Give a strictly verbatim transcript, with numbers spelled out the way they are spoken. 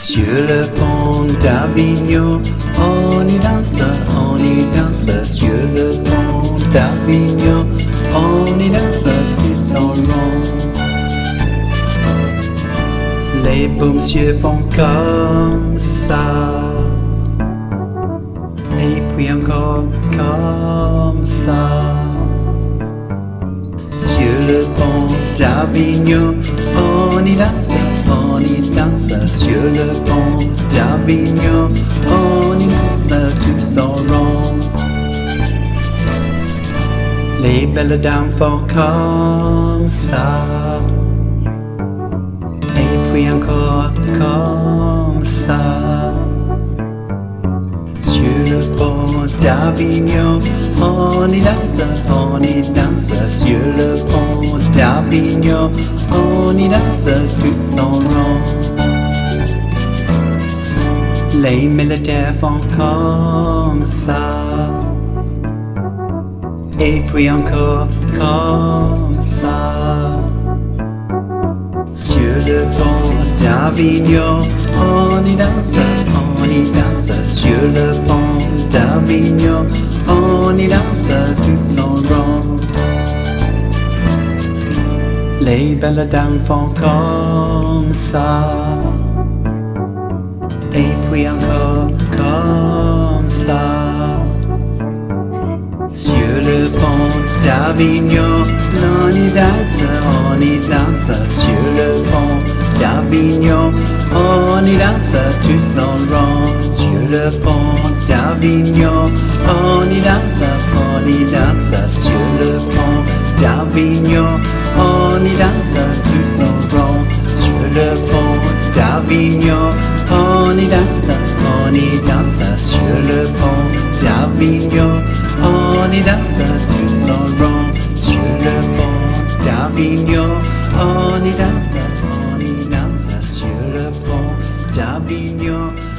Sur le pont d'Avignon, on y danse, on y danse. Sur le pont d'Avignon, on y danse tous en rond. Les beaux monsieur font comme ça, et puis encore comme ça. Sur le pont d'Avignon, on y danse, on y danse. Sur le pont d'Avignon, on y danse tous en rond. Les belles dames font comme ça, et puis encore comme ça. Sur le pont d'Avignon, on y danse, on y danse. Sur le pont d'Avignon, on y danse tous en rond. Les militaires font comme ça, et puis encore comme ça. Sur le pont d'Avignon, on y danse, on y danse. Sur le pont d'Avignon, on y danse tous en rond. Les belles dames font comme ça, et puis encore comme ça. Sur le pont d'Avignon, on y danse, on y danse. Sur le pont d'Avignon, on y danse tous en rond. Sur le pont d'Avignon, on y danse, on y danse. Sur le pont d'Avignon, on y danse tous en rond. Sur le pont d'Avignon, on y danse, on y danse. Sur le pont d'Avignon, on y danse tous en rond. Sur le pont d'Avignon, on y danse, on y danse. Sur le pont d'Avignon.